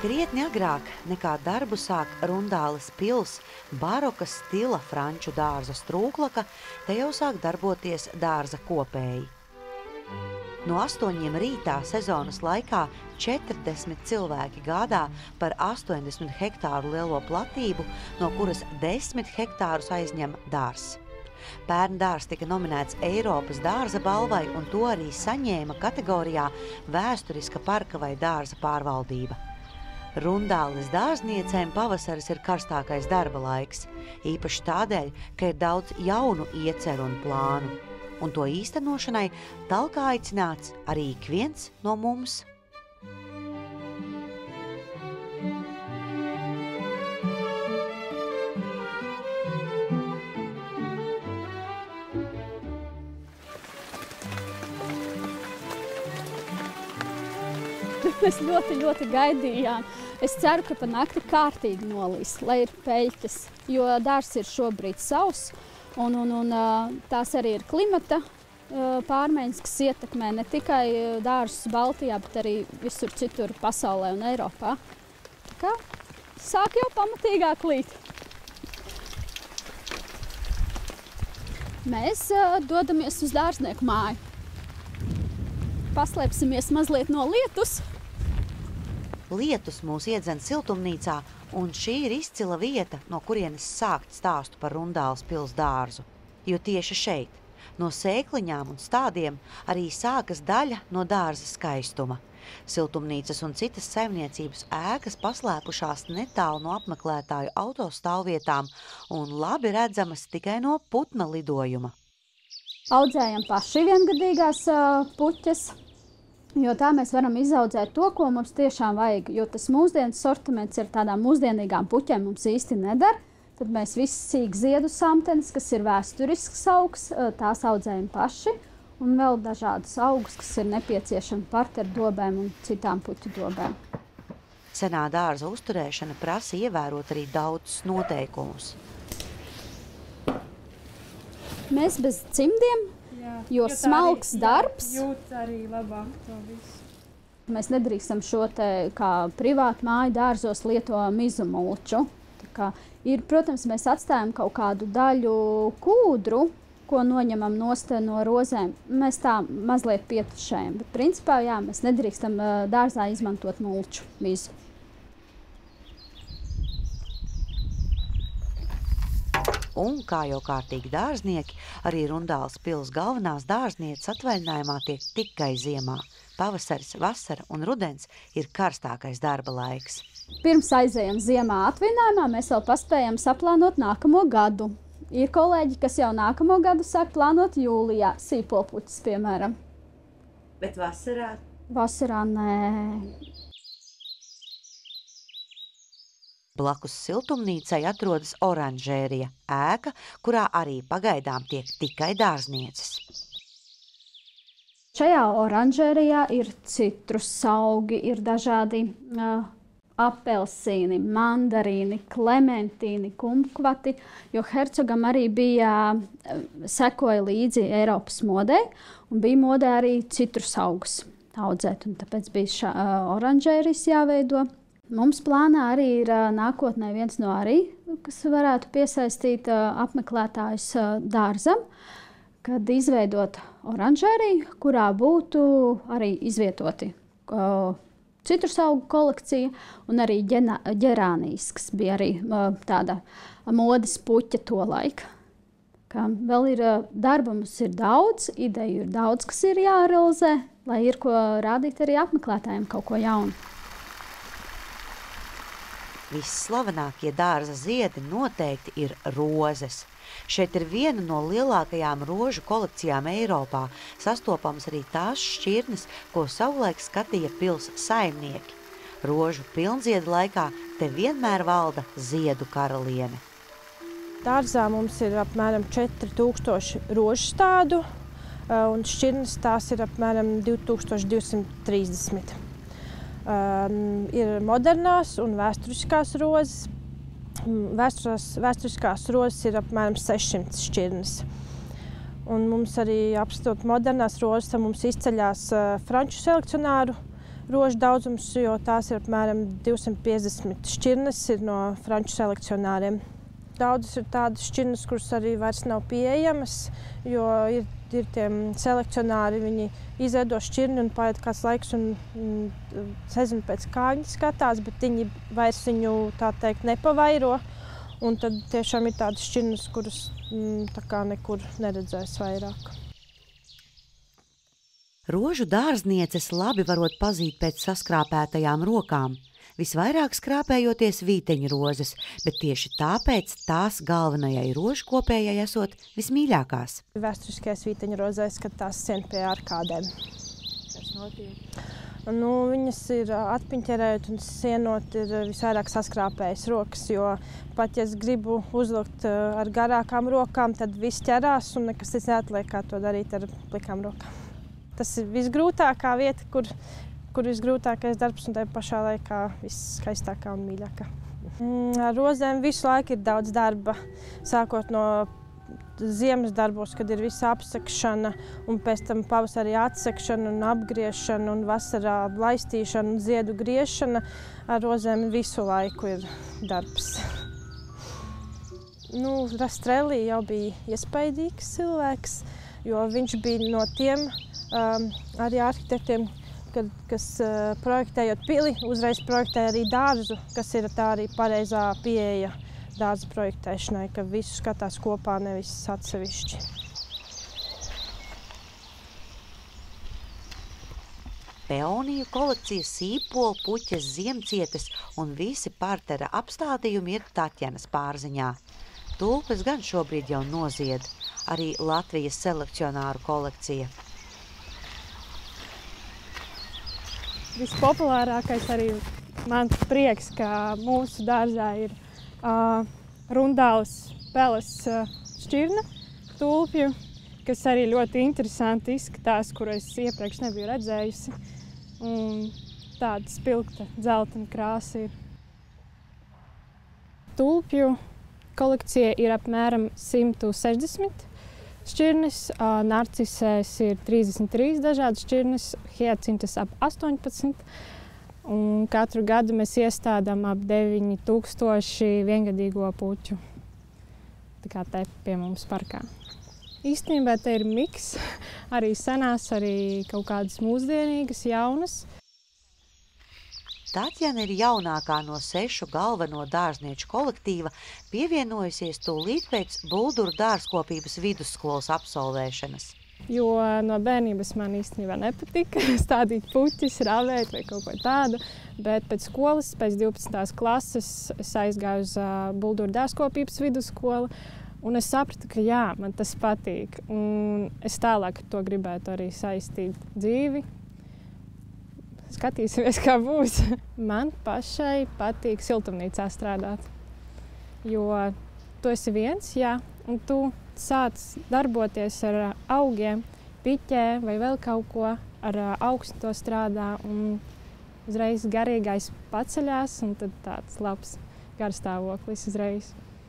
Krietni agrāk nekā darbu sāk Rundāles pils, barokas stila franču dārza Strūklaka, te jau sāk darboties dārza kopēji. No 8 rītā sezonas laikā 40 cilvēki gādā par 80 hektāru lielo platību, no kuras 10 hektārus aizņem dārzs. Pērn dārzs tika nominēts Eiropas dārza balvai, un to arī saņēma kategorijā vēsturiska parka vai dārza pārvaldība. Rundāles dārzniecēm pavasaris ir karstākais darba laiks, īpaši tādēļ, ka ir daudz jaunu ieceru un plānu. Un to īstenošanai talkā aicināts arī ik viens no mums. Mēs ļoti gaidījām. Es ceru, ka pa nakti kārtīgi nolīs, lai ir peļķes, jo dārzs ir šobrīd sauss. Un tās arī ir klimata pārmaiņas, kas ietekmē ne tikai dārzus Baltijā, bet arī visur citur pasaulē un Eiropā. Tā kā sāk jau pamatīgāk līt. Mēs dodamies uz dārznieku māju. Paslēpsimies mazliet no lietus. Lietus mūs iedzen siltumnīcā, un šī ir izcila vieta, no kurienes sākt stāstu par Rundāles pils dārzu. Jo tieši šeit, no sēkliņām un stādiem, arī sākas daļa no dārza skaistuma. Siltumnīcas un citas saimniecības ēkas paslēpušās netālu no apmeklētāju autostāvvietām un labi redzamas tikai no putna lidojuma. Audzējam paši viengadīgās puķes, jo tā mēs varam izaudzēt to, ko mums tiešām vajag. Jo tas mūsdienas sortiments ir tādām mūsdienīgām puķēm mums īsti nedara. Tad mēs visi sīk ziedu samtenes, kas ir vēsturisks augs, tās audzējam paši. Un vēl dažādas augus, kas ir nepieciešami parteru dobēm un citām puķu dobēm. Senā dārza uzturēšana prasa ievērot arī daudzus noteikumus. Mēs bez cimdiem, jo smalks darbs. Jūt arī labāk to visu. Mēs nedrīkstam šo te kā privātu māju dārzos lieto mizu mulču. Tā kā ir, protams, mēs atstājam kaut kādu daļu kūdru, ko noņemam nost no rozēm. Mēs tā mazliet pietušējam, bet principā jā, mēs nedrīkstam dārzā izmantot mulču mizu. Un, kā jau kārtīgi dārznieki, arī Rundāles pils galvenās dārznieces atvaļinājumā tiek tikai ziemā. Pavasaris, vasara un rudens ir karstākais darba laiks. Pirms aizējam ziemā atvaļinājumā, mēs vēl paspējam saplānot nākamo gadu. Ir kolēģi, kas jau nākamo gadu sāk plānot jūlijā, sīpolpuķis, piemēram. Bet vasarā? Vasarā nē. Blakus siltumnīcai atrodas oranžērija, ēka, kurā arī pagaidām tiek tikai dārznieces. Šajā oranžērijā ir citrus augi, ir dažādi apelsīni, mandarīni, klementīni, kumkvati, jo hercogam arī sekoja līdzi Eiropas modē, un bija modē arī citrus augus audzēt, un tāpēc bija oranžērijas jāveido. Mums plānā arī ir nākotnē viens no arī, kas varētu piesaistīt apmeklētājus dārzam, kad izveidot oranžēriju, kurā būtu arī izvietoti citrusaugu kolekcija un arī ģerānijas, kas bija arī tāda modes puķa to laika. Vēl ir darba, mums ir daudz, ideju ir daudz, kas ir jārealizē, lai ir ko rādīt arī apmeklētājiem kaut ko jaunu. Visslavenākie dārza ziedi noteikti ir rozes. Šeit ir viena no lielākajām rožu kolekcijām Eiropā, sastopams arī tās šķirnes, ko savulaik skatīja pils saimnieki. Rožu pilnziedu laikā te vienmēr valda ziedu karaliene. Dārzā mums ir apmēram 4000 rožu stādu, un šķirnes tās ir apmēram 2230. Ir modernās un vēsturiskās rozes. Vēsturiskās rozes ir apmēram 600 šķirnes. Un mums arī apstot modernās rozes, mums izceļās franču selekcionāru rožu daudzums, jo tās ir apmēram 250 šķirnes ir no franču selekcionāriem. Daudzas ir tādas šķirnes, kuras arī vairs nav pieejamas, jo ir tiem selekcionāri, viņi izveido šķirni un paiet kāds laiks un sezinu pēc kā viņi skatās, bet viņi vairs viņu, tā teikt, nepavairo. Un tad tiešām ir tādas šķirnes, kuras tā kā nekur neredzēs vairāk. Rožu dārznieces labi varot pazīt pēc saskrāpētajām rokām, visvairāk skrāpējoties vīteņrozes, bet tieši tāpēc tās galvenajai rožu kopējai esot vismīļākās. Vēsturiskais vīteņrozēs, kad tās sien pie ārkādēm. Kas notiek? Viņas ir atpiņķerēt un sienot ir visvairāk saskrāpējas rokas, jo pat, ja es gribu uzlikt ar garākām rokām, tad viss ķerās un nekas cits neatliek, kā to darīt ar plikām rokām. Tas ir visgrūtākā vieta, kur visgrūtākais darbs un tajā pašā laikā visskaistākā un mīļākā. Ar rozēm visu laiku ir daudz darba, sākot no ziemas darbos, kad ir visa apsekšana, un pēc tam pavasarī atsekšana un apgriešana, un vasarā laistīšana un ziedu griešana. Ar rozēm visu laiku ir darbs. Rastrelli jau bija iespaidīgs cilvēks, jo viņš bija no tiem arī arhitektiem, kas projektējot pili, uzreiz projektēja arī dārzu, kas ir tā arī pareizā pieeja dārza projektēšanai, ka visu skatās kopā, nevis atsevišķi. Peoniju kolekcija, sīpolu, puķes, ziemcietes un visi partera apstādījumi ir Taķenas pārziņā. Tulpes gan šobrīd jau nozied, arī Latvijas selekcionāru kolekcija. Vispopulārākais arī mans prieks, ka mūsu dārzā ir rundālas peles šķirne, tulpju, kas arī ļoti interesanti izskatās, kuru es iepriekš nebiju redzējusi. Un tāda spilgta dzeltena krāsa ir. Tulpju kolekcija ir apmēram 160 šķirnes, narcisēs ir 33 dažādas šķirnes, hiacintas ap 18. Un katru gadu mēs iestādām ap 9000 viengadīgo puķu. Tā kā te pie mums parkā. Īstenībā te ir miks, arī senās, arī kaut kādas mūsdienīgas, jaunas. Taķena ir jaunākā no 6 galveno dārznieču kolektīva, pievienojusies tūlīt pēc Bulduru dārzkopības vidusskolas absolvēšanas. Jo no bērnības man īstenībā nepatika stādīt puķis, ravēt vai kaut ko tādu, bet pēc skolas, pēc 12. klases, es aizgāju uz Bulduru dārzkopības vidusskolu, un es sapratu, ka jā, man tas patīk, un es tālāk to gribētu arī saistīt dzīvi. Skatīsimies, kā būs. Man pašai patīk siltumnīcā strādāt, jo tu esi viens, jā, un tu sāc darboties ar augiem, piķē vai vēl kaut ko, ar augstu to strādā, un uzreiz garīgais paceļās, un tad tāds labs garstāvoklis uzreiz.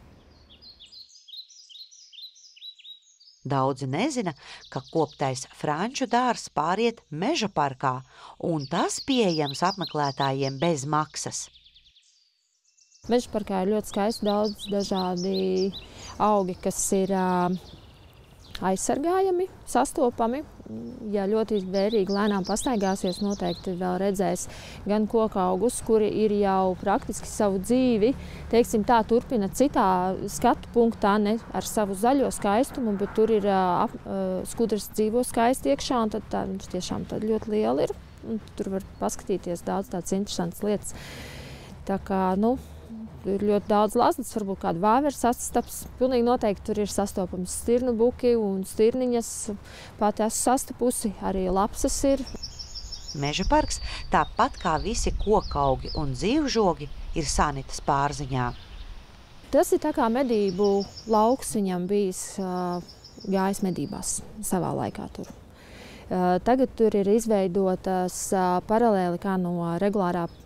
Daudzi nezina, ka koptais franču dārzs pāriet meža parkā, un tas pieejams apmeklētājiem bez maksas. Meža parkā ir ļoti skaisti daudz dažādi augi, kas ir aizsargājami, sastopami. Ja ļoti vērīgi lēnām pastaigāsies, noteikti vēl redzēs gan koka augus, kuri ir jau praktiski savu dzīvi, teiksim tā, turpina citā skatu punktā, ne ar savu zaļo skaistumu, bet tur ir skudras dzīvo skaisti iekšā, un tad viņš tiešām tad ļoti liela ir. Un tur var paskatīties daudz tādas interesantas lietas. Tā kā, ir ļoti daudz lazdas, varbūt kāda vāveres sastaps. Pilnīgi noteikti tur ir sastopams stirnu buki un stirniņas. Pati esmu sastapusi, arī lapsas ir. Meža parks, tāpat kā visi kokaugi un dzīvžogi, ir Sanitas pārziņā. Tas ir tā kā medību lauks viņam bijis gājis medībās savā laikā tur. Tagad tur ir izveidotas paralēli kā no regulārā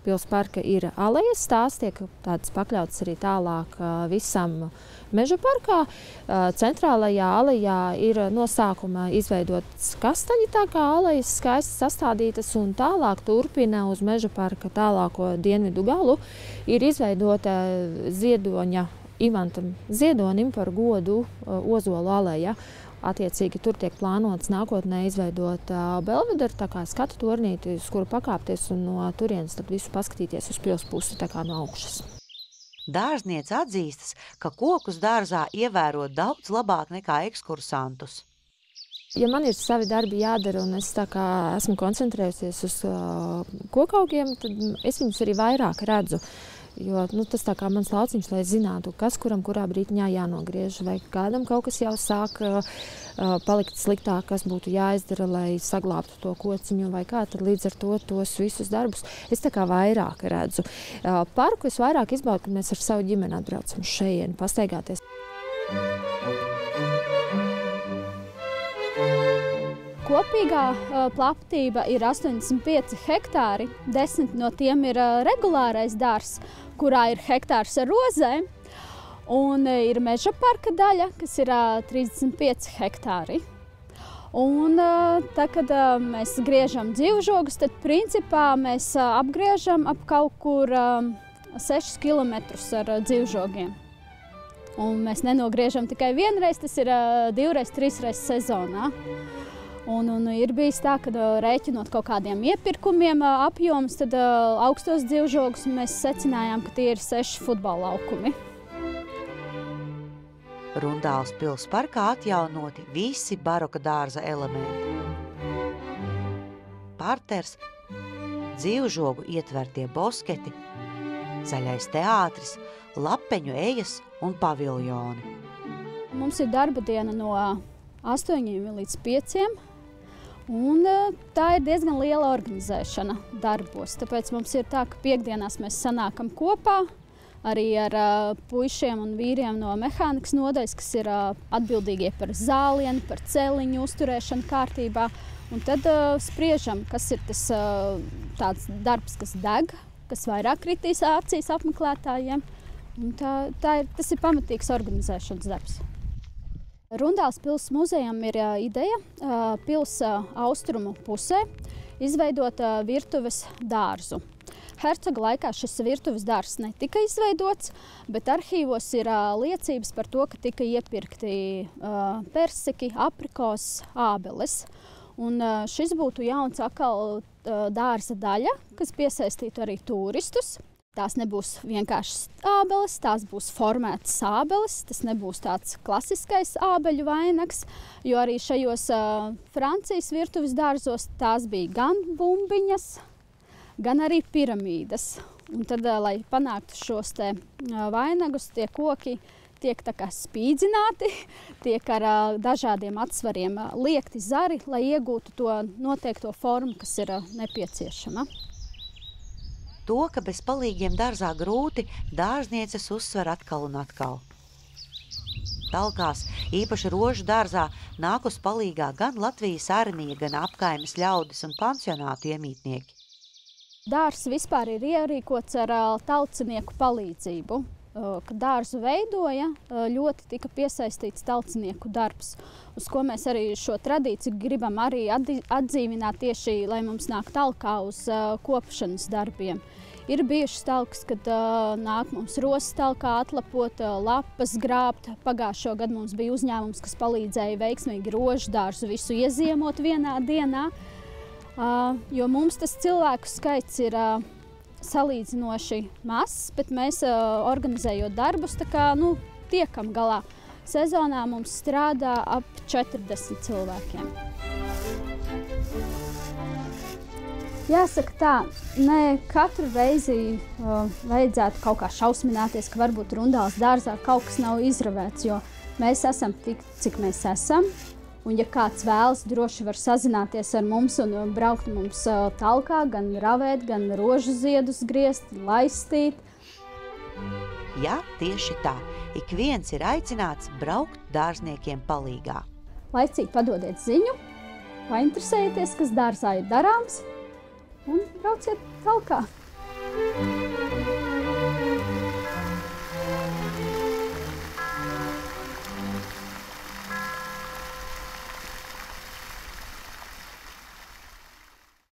pils parka ir alejas. Tās tiek tādas pakļautas arī tālāk visam meža parkā. Centrālajā alejā ir no sākuma izveidotas kastaļi, tā kā alejas skaisti sastādītas, un tālāk turpina uz meža parka tālāko dienvidu galu. Ir izveidota ziedoņa Ivantam Ziedonim par godu Ozolu aleja. Attiecīgi tur tiek plānots nākotnē izveidot belvederu, tā kā skatu tornīti, uz kuru pakāpties un no turienes tad visu paskatīties uz pils pusi, tā kā no augšas. Dārzniece atzīstas, ka kokus dārzā ievēro daudz labāk nekā ekskursantus. Ja man ir savi darbi jādara un es tā kā esmu koncentrējusies uz kokaugiem, tad es viņus arī vairāk redzu. Jo tas tā kā mans lauciņš, lai zinātu, kas kuram kurā brītiņā jānogriež, vai kādam kaut kas jau sāk palikt sliktāk, kas būtu jāizdara, lai saglābtu to kociņu vai kā, tad līdz ar to tos visus darbus es tā kā vairāk redzu. Parku es vairāk izbaudu, kad mēs ar savu ģimeni atbraucam uz šejieni pastaigāties. Kopīgā platība ir 85 hektāri, 10 no tiem ir regulārais dārzs, kurā ir hektārs ar rozēm, un ir meža parka daļa, kas ir 35 hektāri. Un tad, kad mēs griežam dzīvžogus, tad principā mēs apgriežam ap kaut kur 6 kilometrus ar dzīvžogiem. Un mēs nenogriežam tikai vienreiz, tas ir 2-3 sezonā. Un ir bijis tā, ka rēķinot kaut kādiem iepirkumiem apjomus, tad augstos dzīvžogus mēs secinājām, ka tie ir 6 futbola laukumi. Rundāles pils parkā atjaunoti visi baroka dārza elementi. Parters, dzīvžogu ietvertie bosketi, zaļais teātris, lapeņu ejas un paviljoni. Mums ir darba diena no 8 līdz 5. Un tā ir diezgan liela organizēšana darbos. Tāpēc mums ir tā, ka piekdienās mēs sanākam kopā arī ar puišiem un vīriem no mehānikas nodaļas, kas ir atbildīgie par zālienu, par celiņu uzturēšanu kārtībā. Un tad spriežam, kas ir tas tāds darbs, kas deg, kas vairāk kritīs acīs apmeklētājiem. Un tas ir pamatīgs organizēšanas darbs. Rundāles pils muzejam ir ideja pils austrumu pusē izveidot virtuves dārzu. Hercoga laikā šis virtuves dārzs netika izveidots, bet arhīvos ir liecības par to, ka tika iepirkti persiki, aprikos, ābeles. Un šis būtu jauns atkal dārza daļa, kas piesaistītu arī turistus. Tās nebūs vienkāršas ābeles, tās būs formētas ābeles, tas nebūs tāds klasiskais ābeļu vainags, jo arī šajos Francijas virtuves dārzos tās bija gan bumbiņas, gan arī piramīdas. Un tad, lai panāktu šos te vainagus, tie koki tiek tā kā spīdzināti, tiek ar dažādiem atsvariem liekti zari, lai iegūtu to noteikto formu, kas ir nepieciešama. To, ka bez palīgiem dārzā grūti, dārznieces uzsver atkal un atkal. Talkās, īpaši rožu dārzā, nāk uz palīgā gan Latvijas armija, gan apkaimes ļaudis un pansionātu iemītnieki. Dārzs vispār ir ierīkots ar tautsnieku palīdzību. Kad dārzu veidoja, ļoti tika piesaistīts tautsnieku darbs, uz ko mēs arī šo tradīciju gribam arī atdzīvināt tieši, lai mums nāk talkā uz kopšanas darbiem. Ir bijušas talkas, kad nāk mums rosas talkā atlapot, lapas grābt. Pagājušo gadu mums bija uzņēmums, kas palīdzēja veiksmīgi rožu dārzu visu ieziemot vienā dienā, jo mums tas cilvēku skaits ir salīdzinoši mazs, bet mēs organizējot darbus, tā kā tiekam galā. Sezonā mums strādā ap 40 cilvēkiem. Jāsaka tā, ne katru reizi vajadzētu kaut kā šausmināties, ka varbūt Rundāles dārzā kaut kas nav izravēts, jo mēs esam tik, cik mēs esam. Un, ja kāds vēlas, droši var sazināties ar mums un braukt mums talkā, gan ravēt, gan rožu ziedus griezt, laistīt. Jā, tieši tā. Ik viens ir aicināts braukt dārzniekiem palīgā. Laicīgi padodiet ziņu, vai interesējieties, kas dārzā ir darāms, un brauciet talkā.